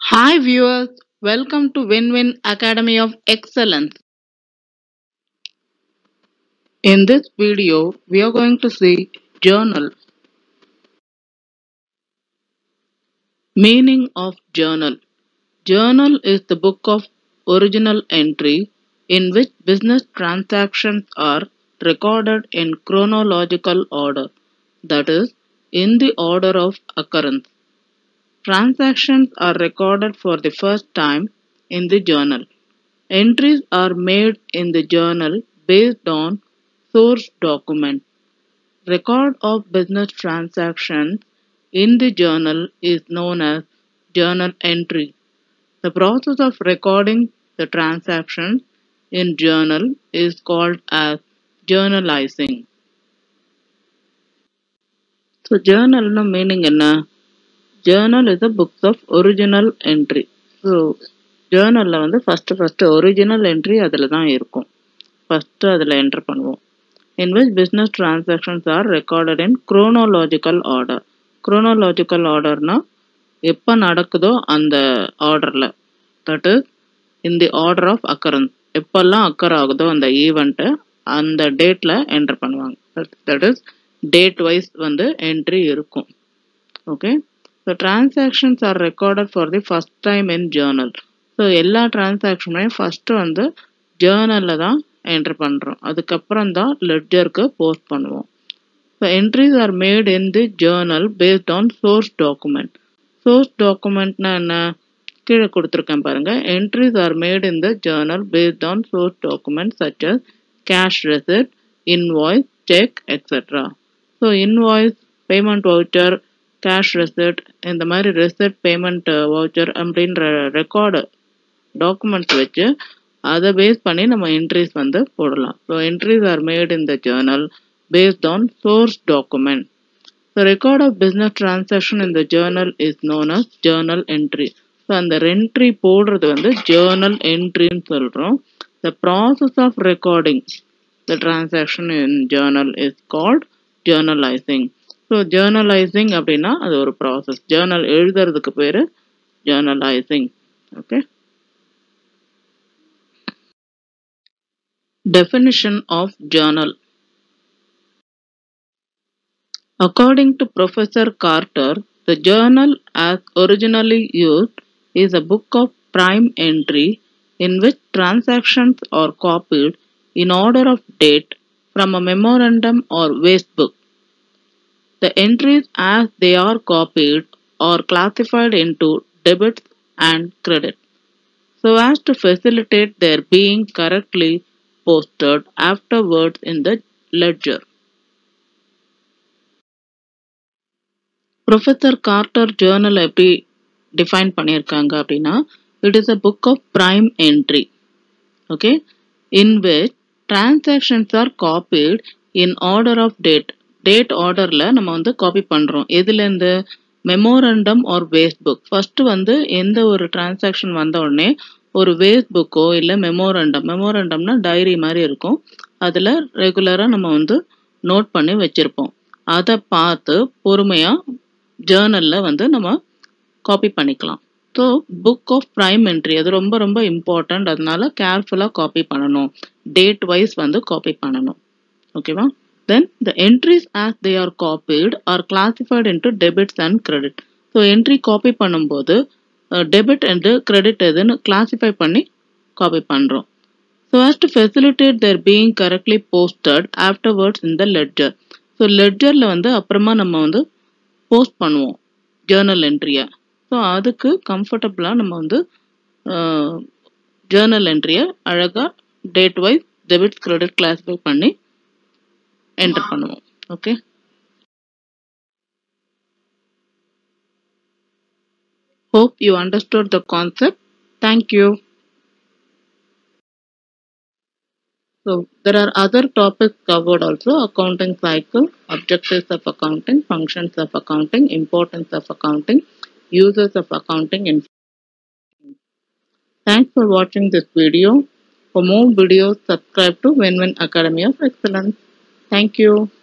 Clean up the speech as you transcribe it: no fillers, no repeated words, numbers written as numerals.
Hi viewers, welcome to Win-Win Academy of Excellence. In this video, we are going to see journal. Meaning of journal. Journal is the book of original entry in which business transactions are recorded in chronological order, that is, in the order of occurrence. Transactions are recorded for the first time in the journal. Entries are made in the journal based on source document. Record of business transactions in the journal is known as journal entry. The process of recording the transactions in journal is called as journalizing. So journal no meaning enna? Journal is a book of original entry. So journal வந்து first original entry அதில் தான் இருக்கும். First அதில் enter பண்ணுவோம். In which business transactions are recorded in chronological order. Chronological order na எப்போ நடக்குதோ அந்த ஆர்டரில், that is in the order of occurrence, எப்போல்லாம் அக்கர் ஆகுதோ அந்த ஈவெண்ட்டை அந்த டேட்டில் என்டர் பண்ணுவாங்க. தட் இஸ் டேட் வைஸ் வந்து என்ட்ரி இருக்கும். Okay, so transactions are recorded for the first time in journal. So எல்லா டிரான்சாக்ஷனுமே ஃபஸ்ட்டு வந்து ஜேர்னலில் தான் என்ட்ரு பண்ணுறோம். அதுக்கப்புறம் தான் லெட்ஜருக்கு போஸ்ட் பண்ணுவோம். So entries are made in the journal based on source document. Source டாக்குமெண்ட்னா என்ன? கீழே கொடுத்துருக்கேன் பாருங்க. Entries are made in the journal based on source document such as cash receipt, invoice, cheque etcetera. So invoice, payment voucher, cash receipt, இந்த மாதிரி receipt, payment voucher அப்படின்ற record documents வச்சு அதை பேஸ் பண்ணி நம்ம என்ட்ரிஸ் வந்து போடலாம். So entries are made in the Journal based on source document. The record of business transaction in the journal is known as journal entry. So அந்த entry போடுறது வந்து journal entry ன்னு சொல்றோம். The process of recording the transaction in journal is called journalizing. So journalizing அப்படின்னா அது ஒரு process. Journal எழுதுறதுக்கு பேரு journalizing. Okay. Definition of journal. According to Professor Carter, the journal as originally used is a book of prime entry in which transactions are copied in order of date from a memorandum or waste book. The entries as they are copied are classified into debits and credits so as to facilitate their being correctly posted afterwards in the ledger. Professor Carter journal எப்படி define பண்ணியிருக்காங்க அப்படின்னா, it is a book of prime entry, okay, in which transactions are copied in order of date. Date ஆர்டரில் நம்ம வந்து copy பண்ணுறோம். எதுலேருந்து? Memorandum or waste book. First வந்து எந்த ஒரு டிரான்சாக்ஷன் வந்த உடனே ஒரு வேஸ்ட் புக்கோ இல்லை மெமோரண்டம்னா டைரி மாதிரி இருக்கும். அதில் ரெகுலராக நம்ம வந்து நோட் பண்ணி வச்சுருப்போம். அதை பார்த்து பொறுமையாக ஜேர்னலில் வந்து நம்ம காப்பி பண்ணிக்கலாம். So book of prime entry அது ரொம்ப ரொம்ப இம்பார்ட்டண்ட். அதனால கேர்ஃபுல்லாக காப்பி பண்ணணும். டேட் வைஸ் வந்து காப்பி பண்ணணும். ஓகேவா? Then the entries as they are copied are classified into debits and credit. So entry copy பண்ணும்போது டெபிட் அண்டு கிரெடிட் எதுன்னு கிளாசிஃபை பண்ணி காப்பி பண்ணுறோம். So as to facilitate their being correctly posted afterwards in the ledger. So லெட்ஜரில் வந்து அப்புறமா நம்ம வந்து post பண்ணுவோம் ஜேர்னல் என்ட்ரியை. ஸோ அதுக்கு கம்ஃபர்டபுளாக நம்ம வந்து ஜேர்னல் என்ட்ரியை அழகாக date wise debit credit classify பண்ணி என்டர் பண்ணுவோம். Okay, hope you understood the concept. Thank you. So there are other topics covered also: accounting cycle, objectives of accounting, functions of accounting, importance of accounting, uses of accounting. Thanks for watching this video. For more videos, subscribe to Win-Win Academy of Excellence. Thank you.